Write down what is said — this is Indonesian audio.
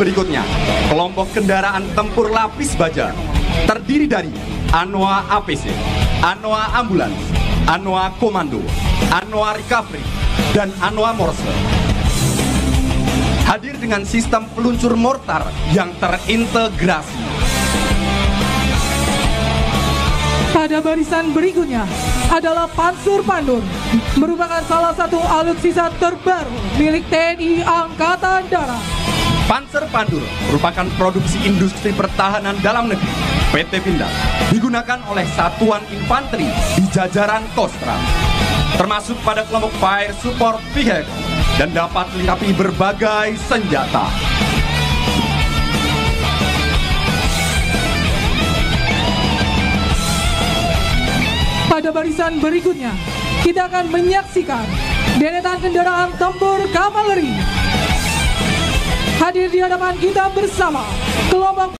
berikutnya, kelompok kendaraan tempur lapis baja terdiri dari Anoa APC, Anoa Ambulans, Anoa Komando, Anoa Recovery, dan Anoa Morse. Hadir dengan sistem peluncur mortar yang terintegrasi. Pada barisan berikutnya adalah Panzer Pandur, merupakan salah satu alutsista terbaru milik TNI Angkatan Darat. Panzer Pandur merupakan produksi industri pertahanan dalam negeri PT Pindad, digunakan oleh satuan infanteri di jajaran Kostrat, termasuk pada kelompok Fire Support Vehicle, dan dapat dilengkapi berbagai senjata. Pada barisan berikutnya, kita akan menyaksikan deretan kendaraan tempur kavaleri. Hadir di hadapan kita bersama kelompok